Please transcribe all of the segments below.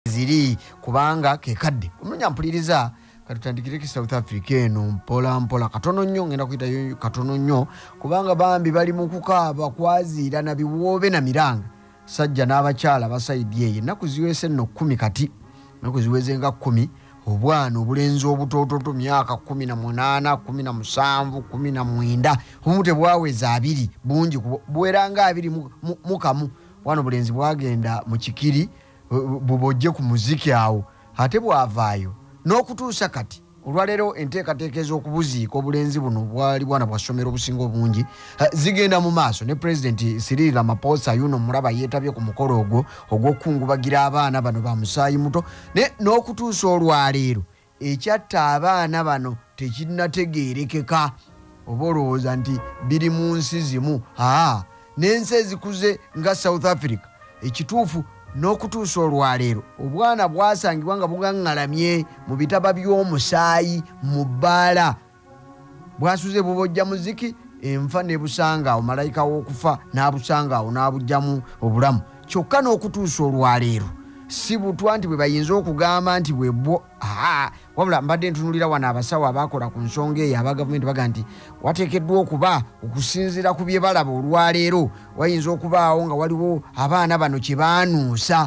ziri kubanga kekadde kumenya mpuliriza katutandikireko South Africa eno mpola mpola katono nnyo ngenda kuyitayo katono nnyo kubanga bambi bali mu kukaaba kwaziira na biwoobe na miranga sajja n'abakyala basaidi eye ennaku ziweze nno 10 kati ennaku ziweze nga 10 obwana obulenzi obutoototo myaka 18 17 19 omute bwaweza 2 bungi bweranga 2 mukamu wano bulenzi bwagenda mu kikiri bubojje ku muziki awo ate bwavaayo n'okutuusa kati olwaleero enteekateeka okubuziika obulenzi buno bwali bwana bwasomera obusinga obungi zigenda mu maaso ne President Cyril Ramaphosa yuno mulaba yeetabye ku mukolo ogwo ogw'okukungubagira abaana bano ba musaayi muto n'okutuusa olwaleero ekyatta abaana bano tekinnategeerekeka oba olowooza nti biri mu nsi zimu n'ensi ezikuze nga South Africa ekituufu n'okutuusa olwaleero obwana bwasangibwa nga bugaŋŋalamye mu bitaba by'omusaayi mu bbaala bwasuze bubojja muziki enfa ne busanga awo malayika w'okufa n'abusanga awo n'abugjamu obulamu kyokka n'okutuusa olwaleero si butwa nti bwe bayinza okugamba nti bwebwo wabula mbadde ntunulira wano abasawo abakola ku nsonga eyo aba gavumenti baga nti wateekeddwa okuba okusinziira ku bye balaba olwaleero wayinza okubaawo nga waliwo abaana bano kye baanuusa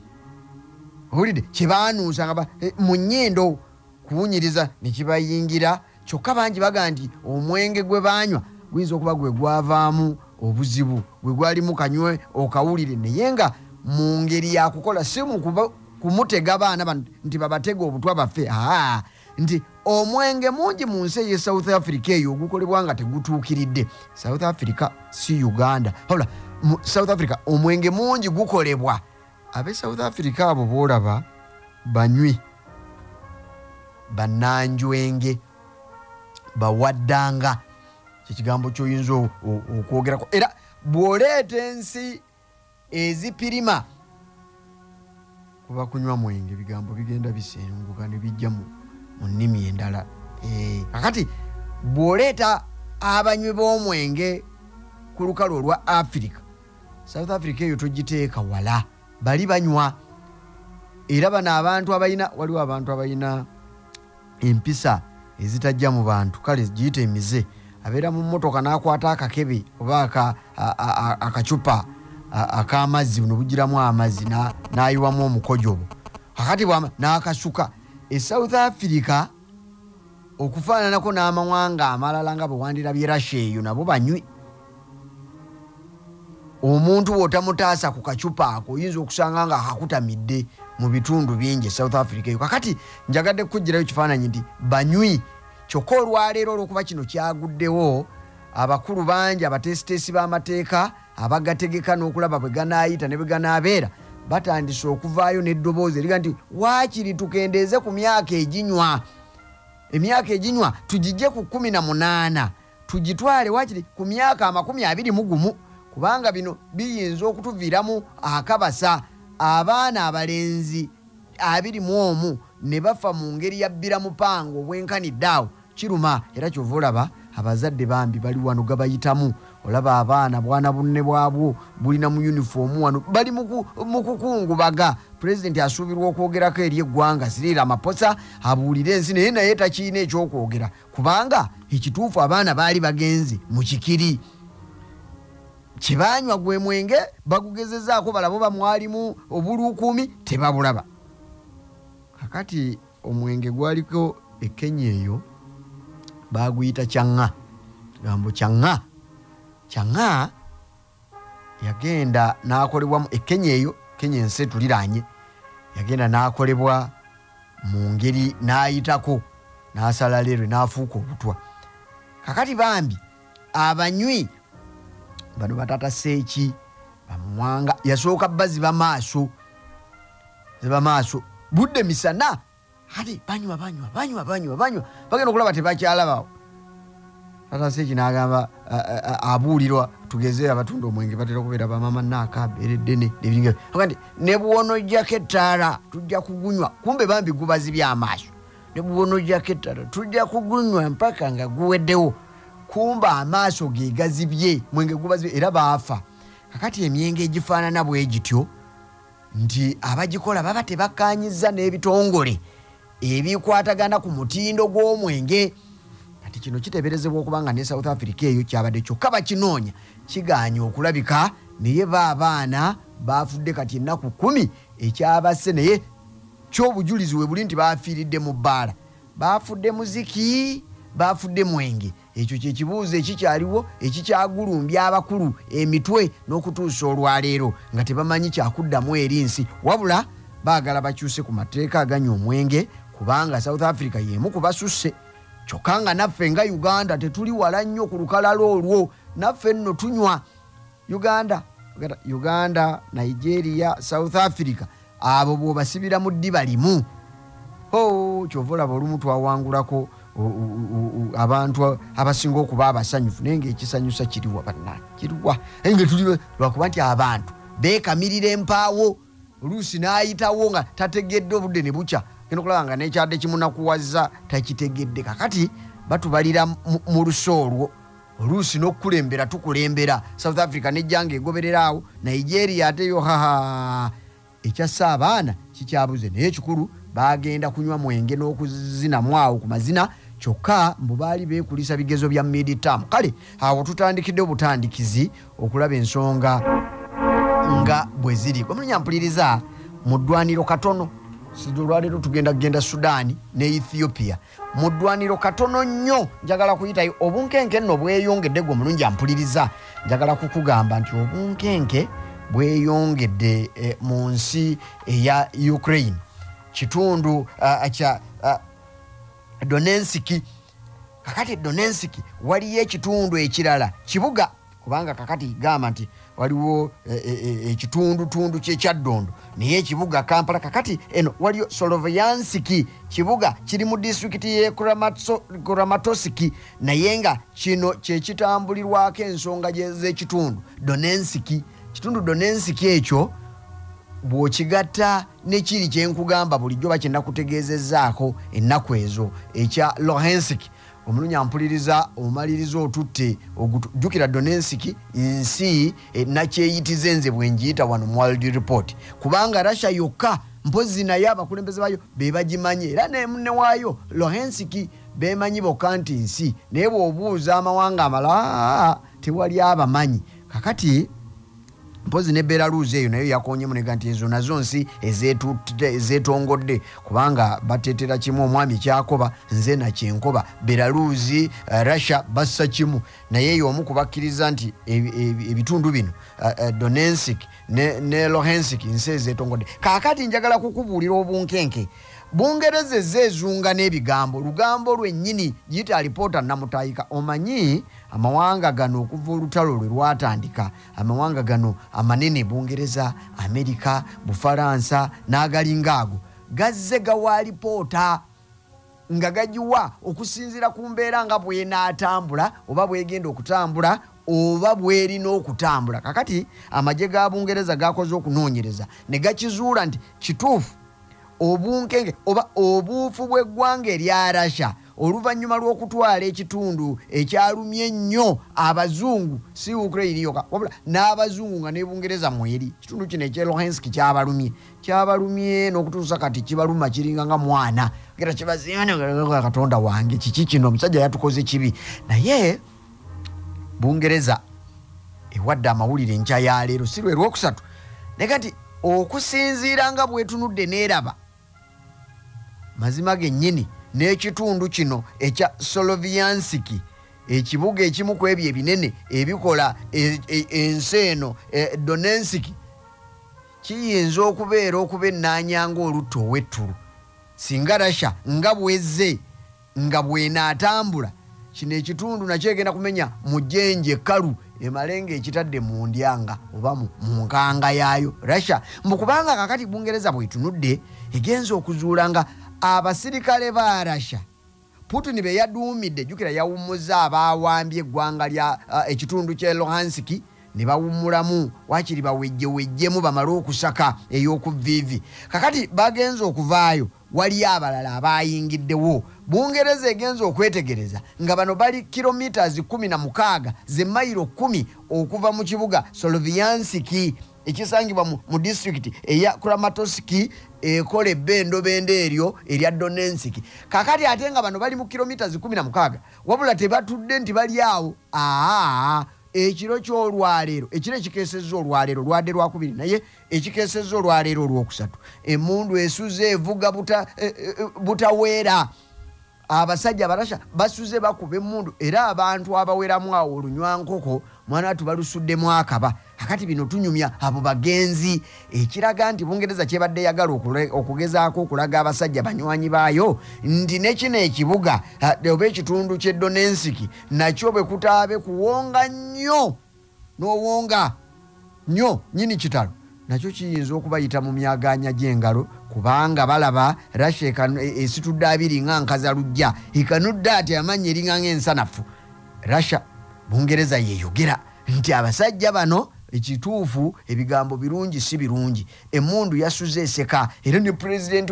owulidde kye baanuusa nga mu nnyendo kuwunyiriza ne kibayingira kyokka bangi baga nti omwenge gwe baanywa guyinza okuba gwe gwavaamu obuzibu gwe gwalimu kanywe okawulire naye nga mu ngeri yakukola si mu kumutega abaana bano nti babatega obutwa baffe nti omwenge mungi mu nsi ye South Africa eyo ogukolebwa nga tegutuukiridde South Africa si Uganda wabula South Africa omwenge mungi gukolebwa abe South Africa abo boolaba banywi bannanjwenge bawaddanga kyekigambo kyoyinza okwogerako era bw'oleeta ensi ezipirima kuba kunywa mwenge bigambo bigenda bisenguka ne bijja mu nnimi endala kakati bw'oleeta abanywi b'omwenge ku lukalu olwa Africa South Africa eyo togiteeka wala bali banywa era bano abantu waliwo abantu abalina empisa ezitajja mu bantu kale giyita emize abeera mu mmotoka n'akwata akakebe oba akacupa ak'amazzi buno bugiramu amazzi n'ayiwamu omukojo kakati n'akasuka South Africa okufaananako n'amawanga amalala nga bwe wandirabye Russia eyo nabo banywi omuntu bw'otamutaasa ku kacupa ako oyinza okusanga nga akakutamidde mu bitundu bingi South Africa eyo kakati njagadde kukugirayo kifaananyi nti banywi kyokka olwaleero olw'okuba kino kyaguddewo abakulu bangi abateesiteesi b'amateeka abagategeka n'okulaba bwe ganaayita ne bwe ganaabeera batandise okuvaayo n'eddoboozi eriga nti waakiri tukendeeze ku myaka eginywa tugijje ku 18 tugitwale waakiri ku myaka 21 kubanga bino biyinza okutuviiramu akabasa abaana abalenzi 21 ne bafa mu ngeri ya bbira mupango obwenkanidde awo kiruma era kyova olaba abazadde bambi bali wano gabayitamu olaba abaana bwana bunne bwabwo bulina mu uniform wano bali mu kukungubaga President asuubirwa okwogerako eri eggwanga Cyril Ramaphosa abuulire ensi naye takiina ekyokwogera kubanga ekituufu abaana baali bagenzi mu kikiri kibanywa gwe mwenge bagugezezaako balabo bamwalimu obuluukumi tebabulaba kakati omwenge gwaliko Kenya eyo baguyita kyanga gambo kyanga yagenda n'akolebwa Kenya eyo Kenya ensi tuliranye yagenda n'akolebwa mu ngeri n'ayitako n'asala leero n'afuuka obutwa kakati bambi abanywi bano batata seeki bamwanga yasooka baziba maaso budde misana hati banywa bagenda okulaba tebakyalabawo tata seeki n'agamba abuulirwa tugeze abatunda omwenge batera okubeera bamama naakabeereddene nebiringa kandi ne bwonojjako ettaala tujja kugunywa kumbe bambi gubazibya amaaso ne bwonojjako ettaala tujja kugunywa mpaka nga guweddewo kumba amaaso ge gazibye mwenge gubazibye era baafa kakati emyenge egifaanana bwe gityo nti abagikola baba tebakanyiza n'ebitongole ebikwatagana ku mutindo gw'omwenge. Kati kino kiteberezebwa okubanga ne South Africa eyo kyabadde kyokka bakinoonya kiganye okulabika, naye baabaana bafudde kati ennaku 10 ekyabasse, naye ky'obujulizi we buli nti bafiiridde mu bbaala, bafudde muziki, bafudde mwenge. Ekyo kye kibuuzo ekikyaliwo ekikyagulumbya abakulu emitwe n'okutuusa olwaleero nga tebamanyi kyakuddamu eri nsi, wabula baagala bakyuse ku mateeka aganywa omwenge kubanga South Africa y'emu kubasusse. Kyokka nga naffe nga Uganda tetuli wala nnyo ku lukalala olwo, naffe nno tunywa. Uganda, Nigeria, South Africa, abo bw'obasibira mu ddiba limu, kyova olaba olumu twawangulako abantu abasinga okuba abasanyufu, naye ng'ekisanyusa kiriwa bannange, kiriwa nga tuli lwakuba nti abantu beekamirira empaawo, oluusi n'ayitawo nga tategedde obudde ne bukya, genda okulaba nga n'ekyadde kimunakuwazza takitegedde. Kakati batubalira mu luso olwo, oluusi n'okukulembera tukulembera. South Africa nejjanga egoberera awo, Nigeria ate yo ekyassa abaana kikyabuze, naye ekikulu bagenda kunywa mwenge n'okuzinamu awo ku mazina, kyokka mbu baali beekulisa bigezo bya mid-term. Kale awo tutandikidde obutandikizi okulaba ensonga nga bwe ziri. Mulinyampuliza mu ddwaniro katono, olwaleero tugenda Sudaani ne Ethiopia. Mu ddwaniro katono nnyo njagala kuyitayo obunkenke nno bweyongedde. Gwe mulungi ampuliriza, njagala kukugamba nti obunkenke bweyongedde mu nsi eya Ukraine, kitundu kya Donetsk. Kakati Donetsk waliyo ekitundu ekirala kibuga, kubanga kakati gamba nti waliwo ekitundu ky'ekyaddondo naye ekibuga Kampala. Kakati eno waliyo Sloviansk, kibuga kiri mu disitulikiti y'e Kramatorsk, naye nga kino kyekitambulirwako ensonga z'ekitundu Donetsk. Kitundu Donetsk ekyo bw'okigatta nekiri kyenkugamba bulijjo bakyenda kutegeezezzaako ennaku ezo ekya Luhansk. Omulunyi ampuliriza omaliriza otutte jjukira Donetsk nsi nakyeyitize nze bwe njiyita wano mu World Report, kubanga Russia yokka mpozi naye abakulembeze bayo be bagimanye, era ne munne waayo Luhansk bemanyi bokka nti nsi, naye bw'obuuza amawanga amalala tewali abamanyi. Kakati mpozi ne Belarus eyo nayo yakonyemu nega nti ezo nazo nsi ezeetongodde, kubanga bateetera kimu omwami kyakoba nze nakyenkoba. Belarus, Russia bassa kimu, naye eyo omu kubakkiriza nti ebitundu bino Donetsk ne Luhansk nsi ezeetongodde. Kaakati njagala kukubuulira obunkenke. Bungereza ezezunga n'ebigambo, lugambo lwennyini giyita alipoota namutayika. Omanyi amawanga gano okuva olutalo lwe lwatandika, amawanga gano amanene Bungereza, Amerika, Bufalansa n'agalinga ago gazze gawa alipoota nga gagiwa okusinziira ku mbeera nga bw'enaatambula oba bw'egenda okutambula oba bw'erina okutambula. Kakati amagye ga Bungereza gakoze okunoonyereza ne gakizuula nti kituufu obunkenge oba obuufu bw'eggwanga erya Russia oluvannyuma lw'okutwala ekitundu ekyalumye ennyo abazungu, si Ukraine yokka wabula n'abazungu nga ne Bungereza mweri. Kitundu kino ekya Luhansk kyabalumye n'okutuusa kati kibaluma kiringa nga mwana gera kibazina Katonda wange kiki kino omusajja yatukoze kibi. Naye Bungereza ewadde amawulire enkya ya leero si lwe lwokusatu ne kati okusinziira nga bwetunudde n'eraba mazima gennyini n'ekitundu kino ekya Sloviansk, ekibuga ekimu ku ebyo ebinene ebikola ensi eno Donetsk, kiyinza okuba ennaanyanga olutta ow'ettulu singa Russia nga bwezze nga bw'enaatambula. Kino ekitundu nakyo egenda kumenya mu jjenje ekkalu emalenga ekitadde mu ndyanga oba mu nkanga yaayo Russia. Mbukubanga kakati Bungereza bwetunudde egenza okuzuula nga abasirikale ba Russia Putin be yaduumidde, jjukira yawummuza abaawambye eggwanga lya ekitundu kya Luhansk ne bawummulamu waakiri bawejjewejjemu bamale okusaka ey'okuviivi. Kakati bagenza okuvaayo waliyo abalala abayingiddewo. Bungereza egenza okwetegereza nga bano bali kilometers 16 ze mayiro 10 okuva mu kibuga Sloviansk ekisangibwa mu district eya Kramatorsk ekola ebbendo eryo erya Donetsk. Kakati ate nga bano bali mu kilometers 16 wabula tebatudde nti bali awo. Ekiro ky'olwaleero ekiro ekikeesezza olwaleero lwadde lwakubiri naye ekikeesezza olwaleero olwokusatu emmundu esuze evuga butaweera. Abasajja abarasha basuze bakuba emmundu era abantu abaweramu awo olunywankoko mwana tubalusuddemu akaba. Kakati bino tunyumya abo bagenzi ekiraga nti Bungereza kyebadde yagala okugezaako okulaga abasajja banywanyi baayo nti nekino ekibuga oba ekitundu ky'e Donetsk nakyo bwe kutaabe kuwonga nnyo n'owonga nnyo nyini kitalo nakyo kiyinza okubayita mu myaganya gy'engalo kubanga balaba Russia esitudde abiri nga nkazalujja ikanudde ati amanya eringa ng'ensanafu. Russia Bungereza yeeyogera nti abasajja bano ekituufu ebigambo birungi si birungi. Emmundu yasuze eseka era ne president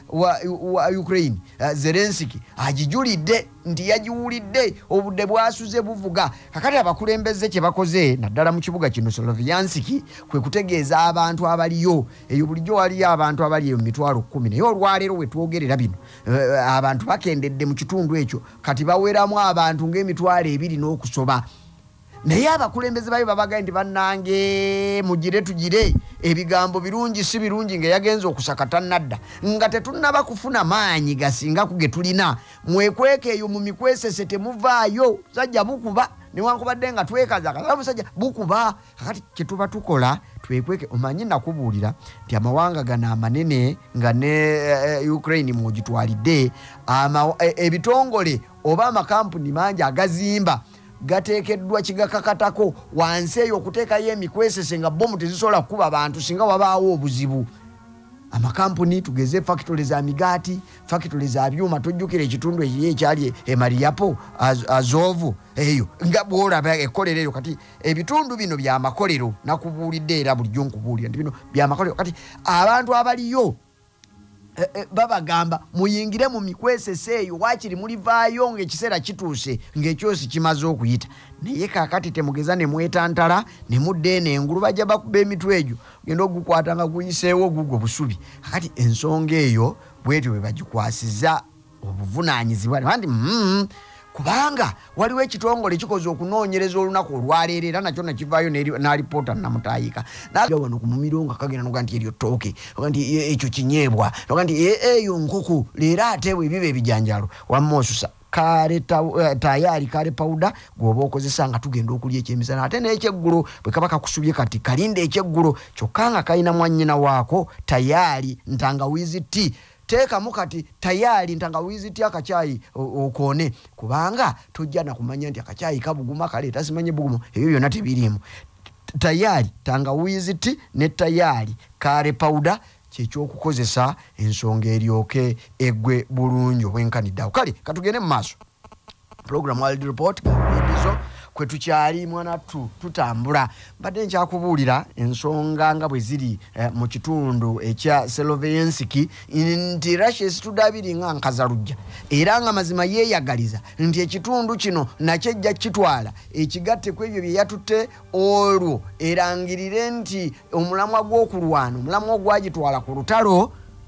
wa Ukraine Zelensky agijulidde nti yagiwulidde obudde bwasuze buvuga. Kakati abakulembeze kye bakoze naddala mu kibuga kino Slovyanski kwe kutegeeza abantu abaliyo eyo bulijjo waliyo abantu abaliyo mu 10,000 naye olwaleero we twogerera bino abantu bakendedde mu kitundu ekyo kati baweramu abantu ng'emitwalo 2 n'okusoba. Naye abakulembeze bayo babagaye nti bannange mugire tugire ebigambo birungi si birungi nga yagenza okusakata nadda nga tetunnaba kufuna maanyi gasinga kuge tulina mwekweke eyo mu mikwesese temuvaayo sajja bukuba newankubadde nga twekaza kalabu sajja bukuba. Kakati kyetuba tukola twekweke omanyi nakubuulira nti amawanga gano amanene nga ne Ukraine mugitwalidde ebitongole oba amakampuni mangi agazimba gateekeddwa kigakakatako wansi eyo okuteekayo emikwesese nga bomu tezisobola kukuba abantu singa wabaawo obuzibu. Amakampuni tugeze factory za migaati factory za byuma tujjukira ekitundu ekyali Mariupol Azov eyo nga bwolaba ekkolero eyo kati ebitundu bino bya makolero nakubuulidde era bulijjo nkubuulira nti bino bya makolero kati abantu abaliyo babagamba muyingire mu mikwesese eyo wakiri mulivaayo ng'ekiseera kituuse ng'ekyosi kimaze okuyita. Naye kaakati temugeza ne mwetantala ne mudde n'engulu bajja bakuba emitwe egyo genda ogukwata nga guyiseewo gugwo busubi. Kakati ensonga eyo bwetyo bwe bagikwasiza obuvunaanyizibwa nti kubanga waliwo ekitongole kikoze okunoonyereza olunaku olwaleero era nakyo nakivaayo n'alipoota namutaayika naga wano ku mumiro nga kagenda noga nti eryo ttooke oga nti ekyo kinyeebwa oga nti eyo nkoko leero ate bwe biba ebijanjalo wamma osusa tayari kale pawuda gwoba okozesa nga tugenda okulya ekyemisana ate n'ekyeggulo bwe kaba kakusubye kati kalinde ekyeggulo kyokka nga kalina mwannyina waako tayari ntangawizi ti teekamu kati tayari ntangawizi ti akacyayi okoone kubanga tojja nakumanya nti akacyayi kabuguma kaleeta simanye bugumu ebyo byonna tebiriimu. Tayari tangawizi ti ne tayari kale pawuda kyekyokukozesa ensonga eryoke eggwe bulungi obwenkaniddeawo. Kale katugende mu maaso program World Report kabidizo kwe tukyali mwana tutambula mbadde nkyakubuulira ensonga nga bwe ziri mu kitundu ekya Slovyansk nti Russia esitudde abiri nga nkazalujja era nga mazima yeeyagaliza nti ekitundu kino nakyo ejja kitwala ekigatte ku ebyo bye yatutte olwo erangirire nti omulamwa gw'okulwana omulamwa ogwagitwala ku lutalo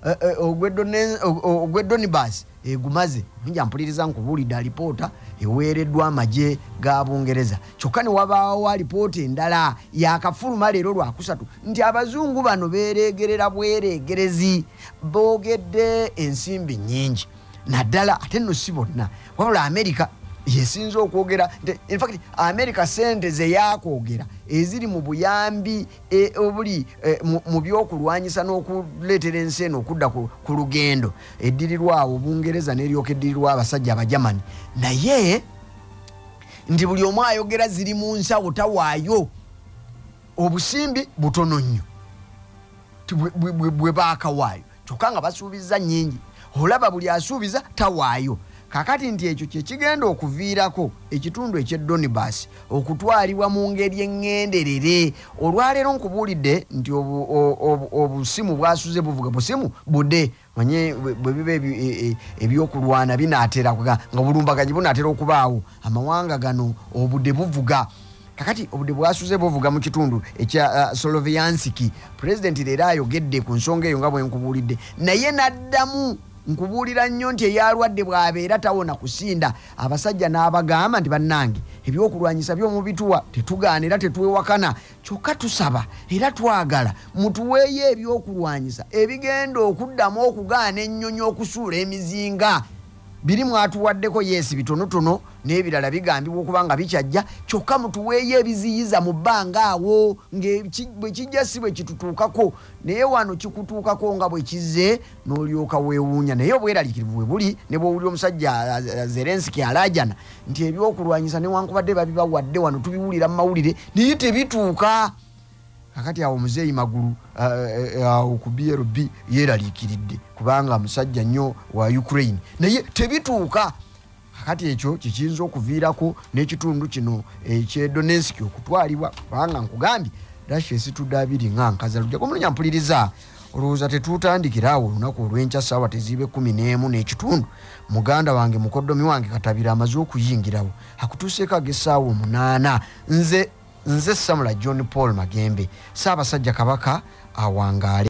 ogw'Donbass egumaze nja mpuliriza nkubuulidde alipoota eweereddwa amagye ga Bungereza kyokka ne wabaawo alipoota endala yakafuluma leero lwakusatu nti abazungu bano beereegerera bwereegerezi boogedde ensimbi nnyingi naddala ate nno si bonna wabula America yesinza okwogera in fact America sente ze yakwogera eziri mu buyambi obuli mu byokulwanyisa n'okuleetera ensi eno okudda ku lugendo eddirirwawo Bungereza n'eryoka eddirirwa abasajja Abajamani naye nti buli omu ayogera ziri mu nsawo tawaayo obusimbi butono nnyo bwe baakawaayo kyokka nga basuubiza nnyingi olaba buli asuubiza tawaayo. Kakati nti ekyo kye kigenda okuviirako ekitundu eky'Donbass okutwalibwa mu ngeri engenderere. Olwaleero nkubuulidde nti obusimu bwasuze buvuga busimu budde manye bwe biba ebyokulwana binaatera nga bulumbaganyi bunaatera okubaawo amawanga gano obudde buvuga. kakati obudde bwasuze bovuga mu kitundu ekya Sloviansky president leero ayogedde ku nsonga eyo nga bwe nkubuulidde naye naddamu nkubuulira nnyo nti eyalwadde bw'abeera tawona kusinda abasajja n'abagamba nti bannange ebyokulwanyisa by'omubituwa tetugaanira tetwewakana kyokka tusaba era twagala mutuweeyo ebyokulwanyisa ebigenda okuddamu okugaana ennyonyi okusuula emizinga biri mwatuwaddeko yeesi bitonotono n'ebirala bigambibwa okuba nga bikyajja kyokka mutuweeyo ebiziyiza mu bbanga awo bwe kijja si bwe kitutuukako naye wano kikutuukako nga bwe kizze n'olyoka weewuunya naye obweraliikirivu bwe buli ne bw'owulira omusajja Zelensky alaajana nti ebyokulwanyisa newankubadde babibawadde wano tubiwulira mu mawulire naye tebituuka kakati awo muzeeyi magulu awo ku BRB yeeraliikiridde kubanga musajja nnyo wa Ukraine naye tebituuka kakati ekyo kikiyinza okuviirako n'ekitundu kino eky'Donetsk okutwalibwa kubanga nkugambye Russia esitudde abiri nga nkazalujja kumulunya mpuliriza olowooza tetutandikira awo olunaku olw'enkya ssaawa teziibe 11 n'ekitundu muganda wange mukoddomi wange Katabira amaze okuyingirawo akutuuseeko ag'essaawa 8 nze Samula John Paul Magembe Ssaabasajja Kabaka awangaale